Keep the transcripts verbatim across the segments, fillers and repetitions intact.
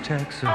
Texas,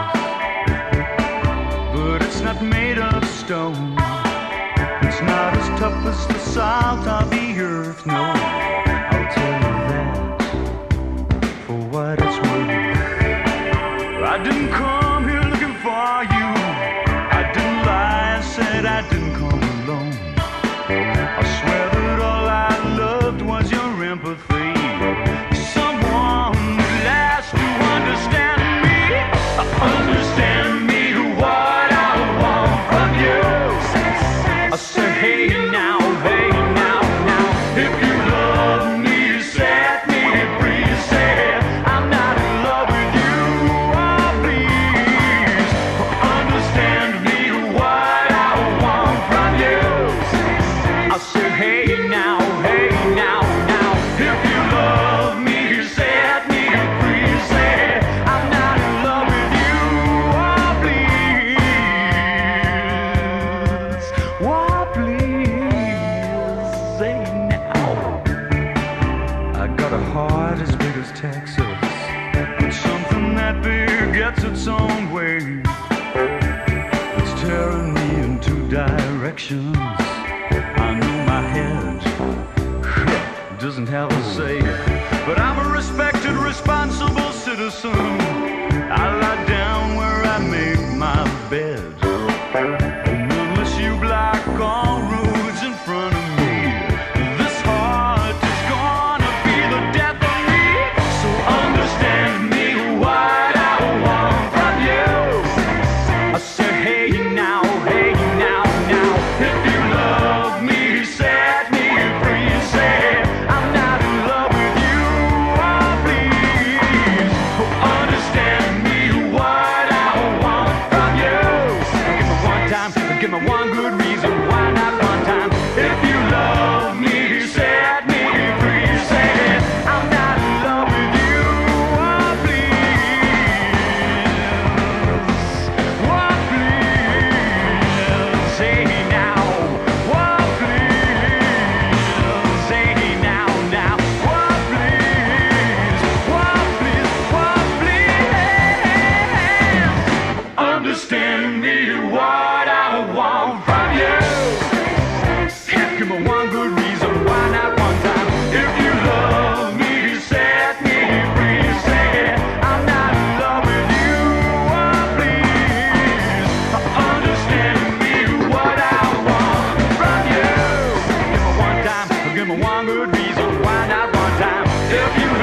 but it's not made of stone. It's not as tough as the salt of the earth, no. I'll tell you that for what it's worth. I didn't come here looking for you. I didn't lie, I said I didn't come alone. I swear that all I loved was your empathy. Someone who lasts to understand me, understand me what I want from you. I say, hey now, hey now, now, if you love me, set me free. Say, I'm not in love with you, oh please, understand me what I want from you. I say, hey now, hey now, now, if you love me, set me free. Say, I'm not in love with you, oh please, oh please, say now. I got a heart as big as Texas, but something that big gets its own way. It's tearing me in two directions. I know my head doesn't have a say, but I'm a respected, responsible citizen. I lie down where I make my bed, and unless you block all roads in front of me, this heart is gonna be the death of me. So understand me what I want from you. I say, hey now, hey now, now, if you love me, set me free. Say, I'm not in love with you, oh please, understand me what I want from you. Give me one time, give me one good reason, why not one time? If you love me, set me free. Say, I'm not in love with you, oh please, oh please, say now, oh please, say now, now, oh please, oh please, oh please, understand me what I want from you. Give me one good reason, why not one time? If you love me, set me free. Say, I'm not in love with you, oh please, understand me what I want from you. Give me one time, give me one good reason, why not one time? If you